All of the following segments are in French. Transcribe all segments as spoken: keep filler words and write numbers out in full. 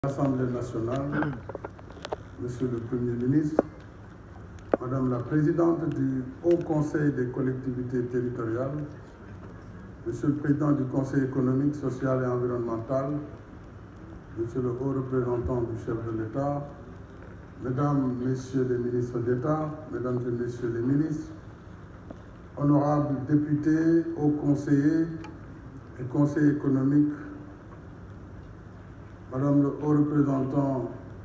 L'Assemblée nationale, Monsieur le Premier ministre, Madame la Présidente du Haut Conseil des collectivités territoriales, Monsieur le Président du Conseil économique, social et environnemental, Monsieur le Haut représentant du chef de l'État, Mesdames, Messieurs les ministres d'État, Mesdames et Messieurs les ministres, honorables députés, hauts conseillers et conseillers économiques, Madame le haut représentant,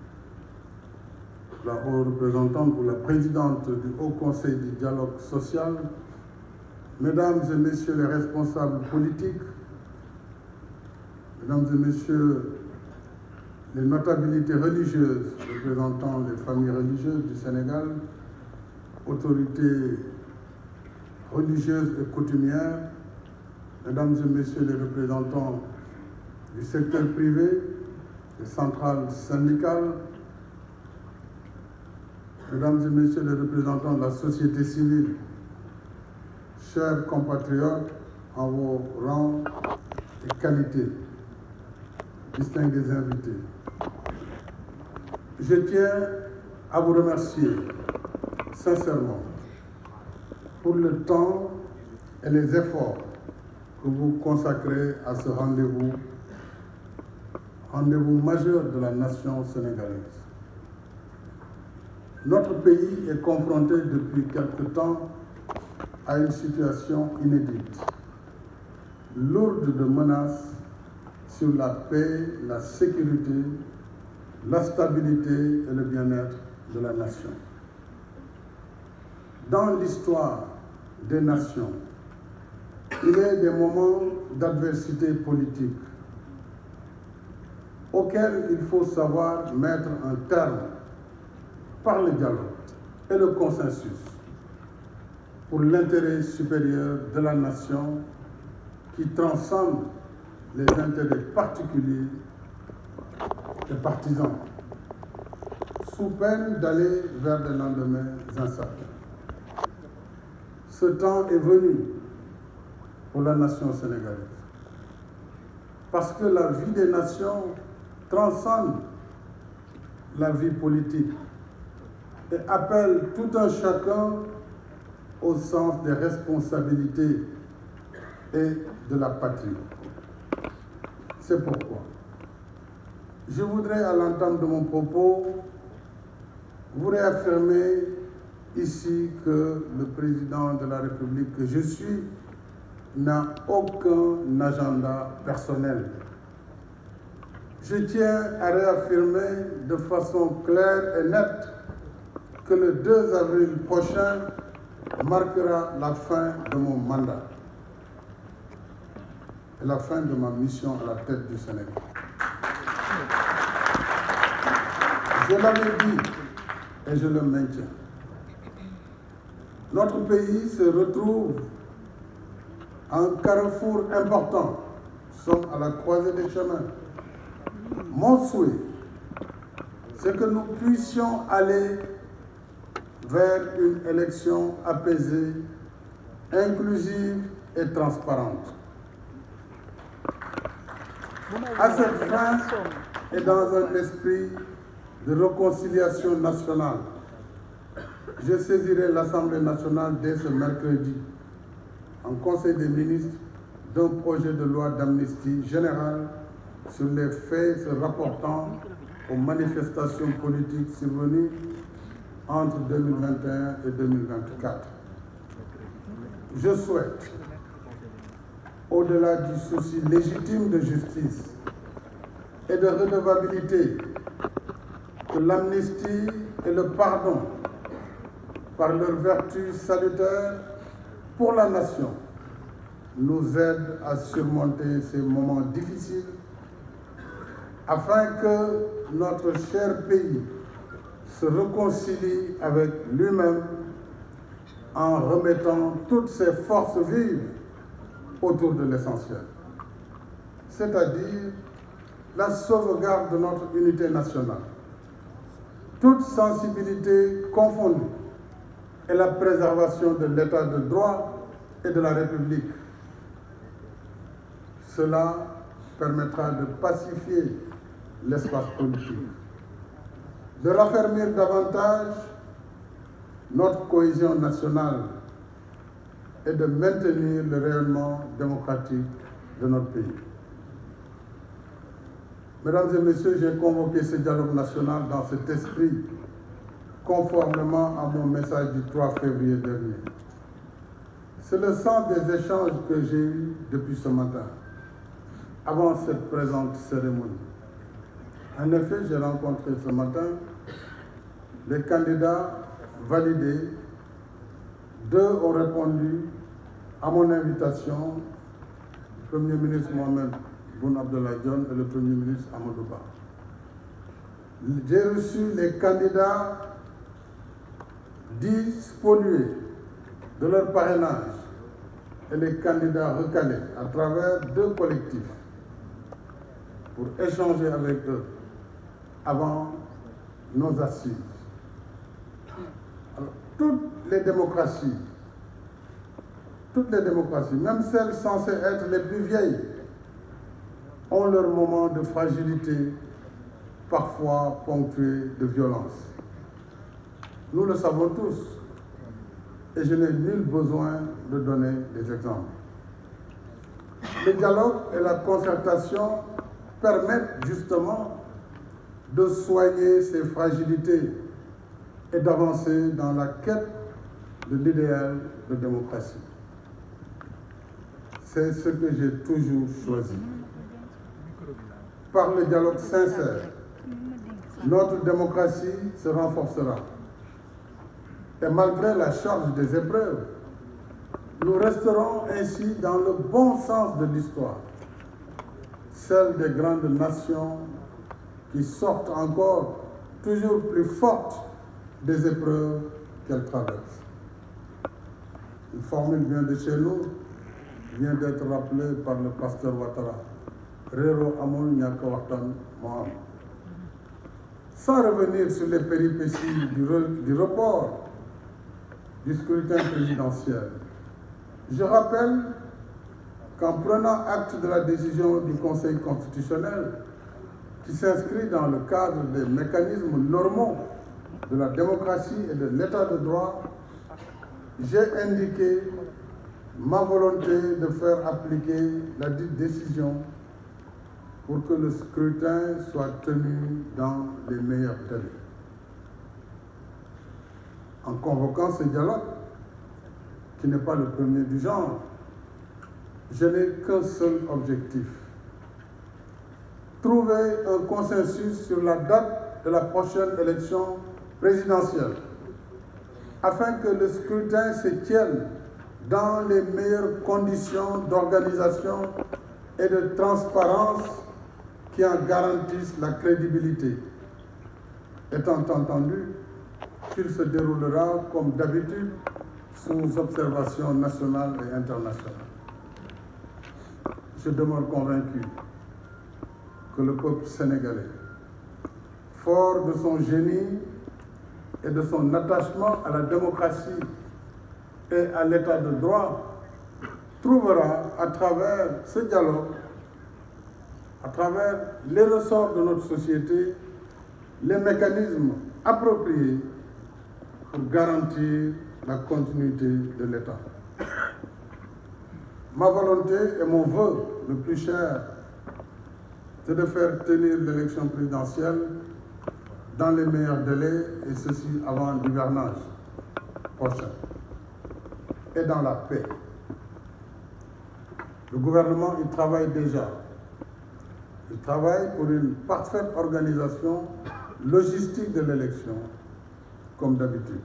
la haute représentante ou la présidente du Haut Conseil du dialogue social, Mesdames et Messieurs les responsables politiques, Mesdames et Messieurs les notabilités religieuses représentant les familles religieuses du Sénégal, autorités religieuses et coutumières, Mesdames et Messieurs les représentants du secteur privé, les centrales syndicales, Mesdames et Messieurs les représentants de la société civile, chers compatriotes en vos rangs et qualités, distingués invités, je tiens à vous remercier sincèrement pour le temps et les efforts que vous consacrez à ce rendez-vous rendez-vous majeur de la nation sénégalaise. Notre pays est confronté depuis quelque temps à une situation inédite, lourde de menaces sur la paix, la sécurité, la stabilité et le bien-être de la nation. Dans l'histoire des nations, il y a des moments d'adversité politique auquel il faut savoir mettre un terme par le dialogue et le consensus pour l'intérêt supérieur de la nation qui transcende les intérêts particuliers et partisans, sous peine d'aller vers des lendemains incertains. Ce temps est venu pour la nation sénégalaise, parce que la vie des nations transcende la vie politique et appelle tout un chacun au sens des responsabilités et de la patrie. C'est pourquoi je voudrais, à l'entame de mon propos, vous réaffirmer ici que le président de la République que je suis n'a aucun agenda personnel. Je tiens à réaffirmer de façon claire et nette que le deux avril prochain marquera la fin de mon mandat et la fin de ma mission à la tête du Sénégal. Je l'avais dit et je le maintiens. Notre pays se retrouve à un carrefour important. Nous sommes à la croisée des chemins. Mon souhait, c'est que nous puissions aller vers une élection apaisée, inclusive et transparente. À cette fin, et dans un esprit de réconciliation nationale, je saisirai l'Assemblée nationale dès ce mercredi, en Conseil des ministres, d'un projet de loi d'amnistie générale sur les faits se rapportant aux manifestations politiques survenues entre deux mille vingt et un et deux mille vingt-quatre. Je souhaite, au-delà du souci légitime de justice et de redevabilité, que l'amnistie et le pardon, par leur vertu salutaire pour la nation, nous aident à surmonter ces moments difficiles afin que notre cher pays se réconcilie avec lui-même en remettant toutes ses forces vives autour de l'essentiel, c'est-à-dire la sauvegarde de notre unité nationale, toute sensibilité confondue, et la préservation de l'état de droit et de la République. Cela permettra de pacifier l'espace politique, de raffermir davantage notre cohésion nationale et de maintenir le rayonnement démocratique de notre pays. Mesdames et messieurs, j'ai convoqué ce dialogue national dans cet esprit, conformément à mon message du trois février dernier. C'est le sens des échanges que j'ai eus depuis ce matin, avant cette présente cérémonie. En effet, j'ai rencontré ce matin les candidats validés. Deux ont répondu à mon invitation, le Premier ministre Mohamed Boun Abdallah Dionne et le Premier ministre Amadou Ba. J'ai reçu les candidats dits spoliés de leur parrainage et les candidats recalés à travers deux collectifs pour échanger avec eux avant nos assises. Alors, toutes les démocraties, toutes les démocraties, même celles censées être les plus vieilles, ont leur moment de fragilité, parfois ponctué de violence. Nous le savons tous, et je n'ai nul besoin de donner des exemples. Le dialogue et la concertation permettent justement de soigner ces fragilités et d'avancer dans la quête de l'idéal de démocratie. C'est ce que j'ai toujours choisi. Par le dialogue sincère, notre démocratie se renforcera. Et malgré la charge des épreuves, nous resterons ainsi dans le bon sens de l'histoire, celle des grandes nations qui sortent encore toujours plus fortes des épreuves qu'elles traversent. Une formule vient de chez nous, vient d'être rappelée par le pasteur Ouattara. Rero amul ñàkk waxtaan moo am. Sans revenir sur les péripéties du, du report du scrutin présidentiel, je rappelle qu'en prenant acte de la décision du Conseil constitutionnel qui s'inscrit dans le cadre des mécanismes normaux de la démocratie et de l'état de droit, j'ai indiqué ma volonté de faire appliquer la dite décision pour que le scrutin soit tenu dans les meilleurs délais. En convoquant ce dialogue, qui n'est pas le premier du genre, je n'ai qu'un seul objectif: trouver un consensus sur la date de la prochaine élection présidentielle, afin que le scrutin se tienne dans les meilleures conditions d'organisation et de transparence qui en garantissent la crédibilité, étant entendu qu'il se déroulera comme d'habitude sous observation nationale et internationale. Je demeure convaincu que le peuple sénégalais, fort de son génie et de son attachement à la démocratie et à l'état de droit, trouvera à travers ce dialogue, à travers les ressorts de notre société, les mécanismes appropriés pour garantir la continuité de l'État. Ma volonté et mon vœu le plus cher, c'est de faire tenir l'élection présidentielle dans les meilleurs délais, et ceci avant l'hivernage prochain, et dans la paix. Le gouvernement y travaille déjà. Il travaille pour une parfaite organisation logistique de l'élection, comme d'habitude.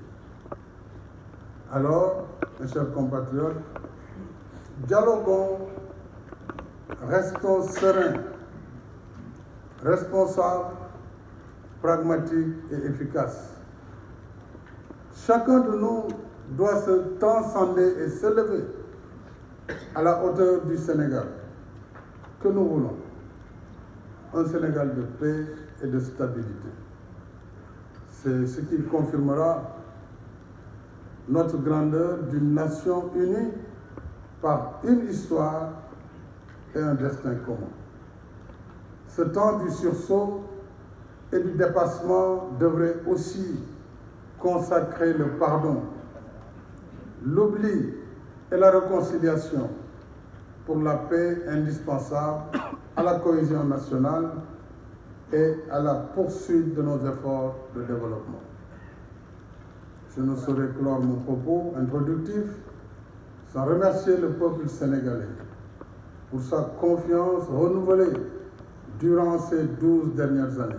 Alors, mes chers compatriotes, dialoguons, restons sereins, responsables, pragmatiques et efficaces. Chacun de nous doit se transcender et s'élever à la hauteur du Sénégal que nous voulons. Un Sénégal de paix et de stabilité. C'est ce qui confirmera notre grandeur d'une nation unie par une histoire et un destin commun. Ce temps du sursaut et du dépassement devrait aussi consacrer le pardon, l'oubli et la réconciliation pour la paix indispensable à la cohésion nationale et à la poursuite de nos efforts de développement. Je ne saurais clore mon propos introductif sans remercier le peuple sénégalais pour sa confiance renouvelée durant ces douze dernières années.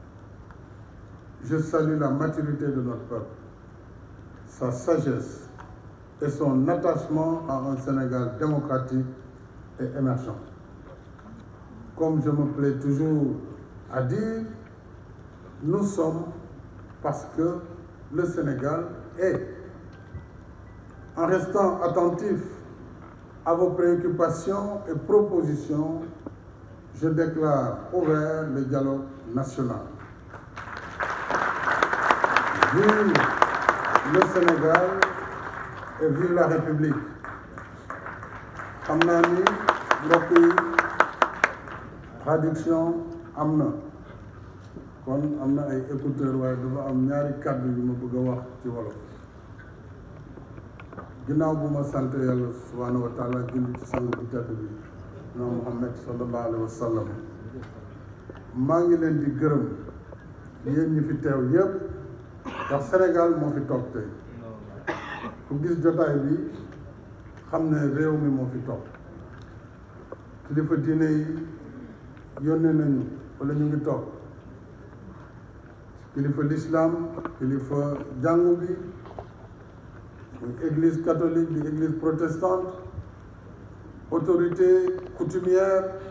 Je salue la maturité de notre peuple, sa sagesse et son attachement à un Sénégal démocratique et émergent. Comme je me plais toujours à dire, nous sommes parce que le Sénégal est. En restant attentif à vos préoccupations et propositions, je déclare ouvert le dialogue national. Vive le Sénégal et vive la République. xam naa ni mbokk yi traduction am na kon am na ay écouteurs waaye dafa am ñaari kàddu yu ma bëgg a wax ci wolof. ginnaaw bu ma sant yàlla subhaanahu wa taala julli ci sang bu tedd bi na Muhammad sallallahu alayhi wa sallam maa ngi leen di gërëm yéen ñi fi teew yépp ndax Sénégal moo fi toog tey ku gis jotaay bi xam ne réew mi moo fi toog kilifa diine yi yónnee nañu wala ñu ngi toog kilifa l'islam kilifa jàngu bi muy église catholique di église protestante autorité coutumière